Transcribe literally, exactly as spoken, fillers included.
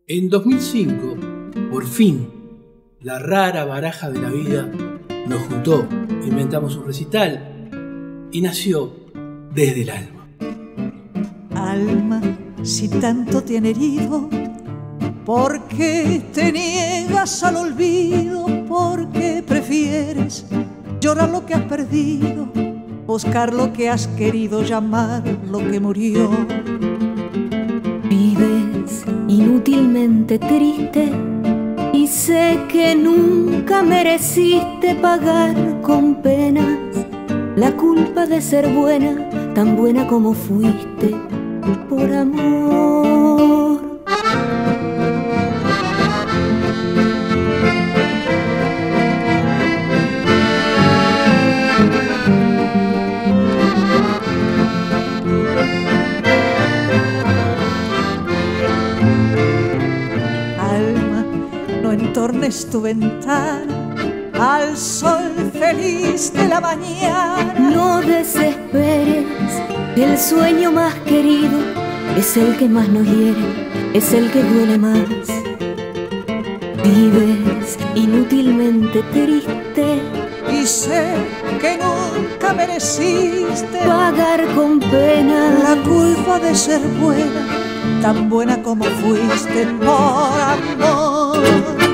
En dos mil cinco, por fin, la rara baraja de la vida nos juntó, inventamos un recital y nació Desde el Alma. Alma, si tanto te han herido, ¿por qué te niegas al olvido? ¿Por qué prefieres llorar lo que has perdido? Buscar lo que has querido, llamar lo que murió. Vives inútilmente triste y sé que nunca mereciste pagar con penas la culpa de ser buena, tan buena como fuiste por amor. Entornes tu ventana al sol feliz de la mañana. No desesperes, que el sueño más querido es el que más nos hiere, es el que duele más. Vives inútilmente triste y sé que nunca mereciste pagar con pena la culpa de ser buena, tan buena como fuiste por amor.